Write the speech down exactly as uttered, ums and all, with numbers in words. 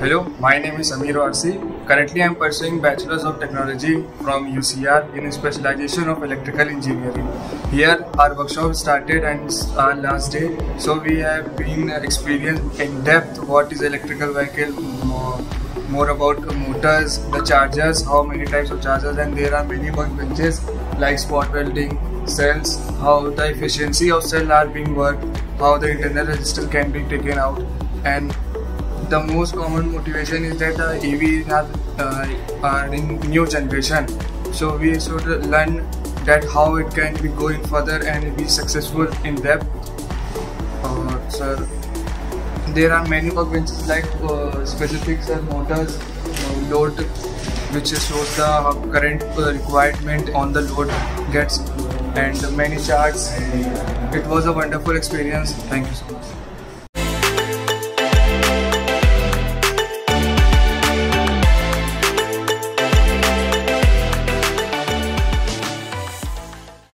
Hello, my name is Amir Warsi. Currently, I am pursuing Bachelor's of Technology from U C R in specialization of Electrical Engineering. Here, our workshop started and it's our last day. So we have been experienced in depth what is electrical vehicle, more, more about motors, the chargers, how many types of chargers, and there are many workbenches like spot welding, cells, how the efficiency of cell are being worked, how the internal resistance can be taken out, and the most common motivation is that uh, E Vs are, uh, are in new generation, so we should learn that how it can be going further and be successful in depth. Uh, sir, there are many workbenches like uh, specific cell motors, uh, load, which shows the current uh, requirement on the load gets, and many charts. It was a wonderful experience. Thank you so much.